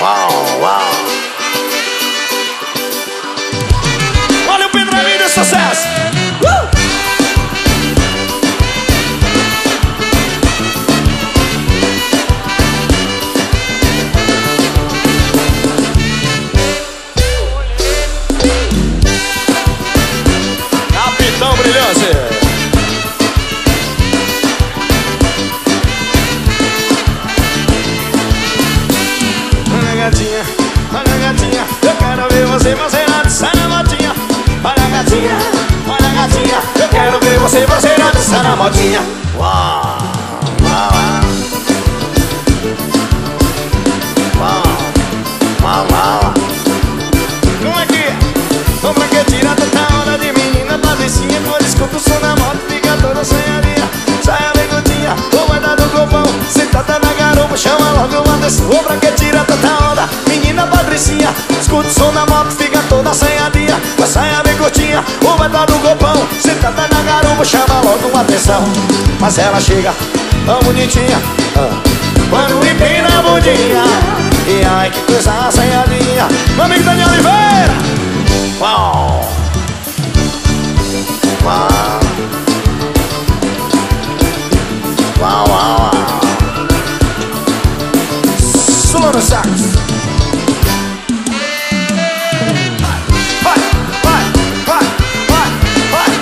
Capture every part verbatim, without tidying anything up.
Uau, uau. Olha o Pedro Emílio, sucesso. Uh! Capitão Brilhante. Olha gatinha, olha gatinha, eu quero ver você fazendo dançar na motinha. Olha gatinha, olha gatinha, eu quero ver você fazendo dançar na motinha. Uau, uau, uau, uau, uau. Como é que é? Como é que é? Tira tanta onda de menina patricinha. Quando escuta o som da moto, fica toda assanhadinha. Sai a bigodinha, ou vai dar no copão. Sentada na garupa, chama logo uma desse. Ou pra que tira tanta onda, menina patricinha. Escuta o som da moto, fica toda assanhadinha. Vai sair a bigodinha, ou vai dar no copão. Sentada na garupa, chama logo uma atenção. Mas ela chega tão bonitinha, ah, quando empina a bundinha. E ai que coisa assanhadinha. Meu amigo Daniel Oliveira. Uau, uau, uau, uau. Solo no sax. Vai, vai, vai, vai, vai.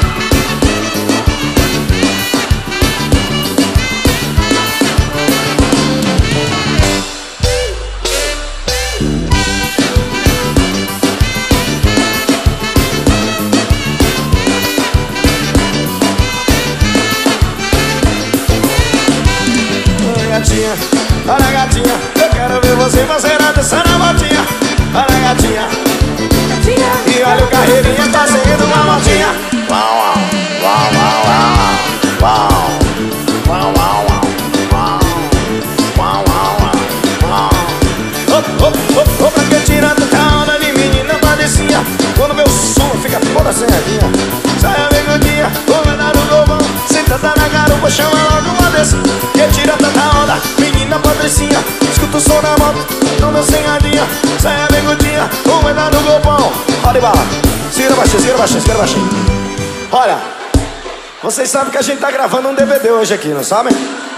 Olha gatinha, olha gatinha, eu quero ver você fazer a dança na motinha. Olha gatinha, gatinha, e olha o carreirinha fazendo uma motinha. Uau, uau, uau, uau, uau, uau, uau, uau, uau, uau, uau. Op, op, op, op, pra que tira tanta onda de menina padecia. Quando meu som fica toda assanhadinha. Sai a bigodinha, vou mandar no govão. Sentada na garupa, chama logo uma dessa. Que tira tanta onda, menina patricinha. Escuta o som da moto, toda assanhadinha. Sai a bigodinha, vou mandar no govão. Olha bala, segura baixinho, segura baixinho, segura baixinho. Olha, vocês sabem que a gente tá gravando um D V D hoje aqui, não sabem?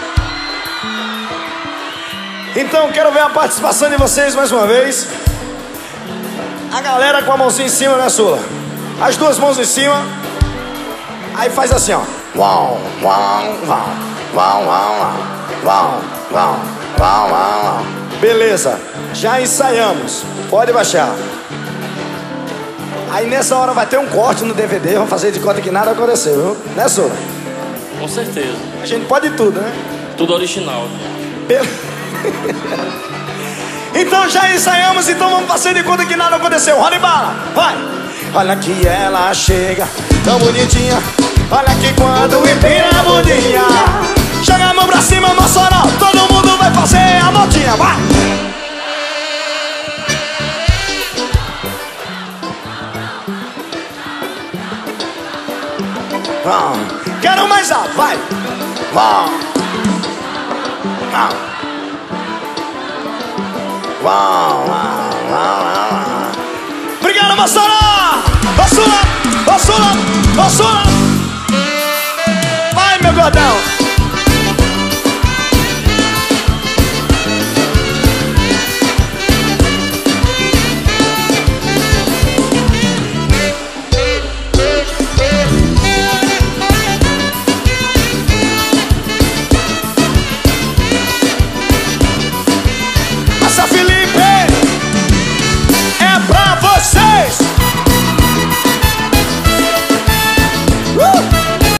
Então quero ver a participação de vocês mais uma vez. A galera com a mãozinha em cima, né, Sula? As duas mãos em cima. Aí faz assim, ó. Uau, uau, uau, uau, uau, uau, uau, uau, uau. Beleza, já ensaiamos. Pode baixar. Aí nessa hora vai ter um corte no D V D. Vamos fazer de conta que nada aconteceu, viu? Né, Sula? Com certeza. A gente pode tudo, né? Tudo original. Be- Então já ensaiamos, então vamos fazer de conta que nada aconteceu. Roda e bala, vai! Olha que ela chega tão bonitinha. Olha que quando empina a bundinha. Joga a mão pra cima, Mossoró. Todo mundo vai fazer a motinha, vai! Uau, Quero mais alto, vai! uau, uau, uau, uau, uau. Obrigado, Mossoró! Ô Sula, ô Sula, ô Sula! Vai, meu gordão!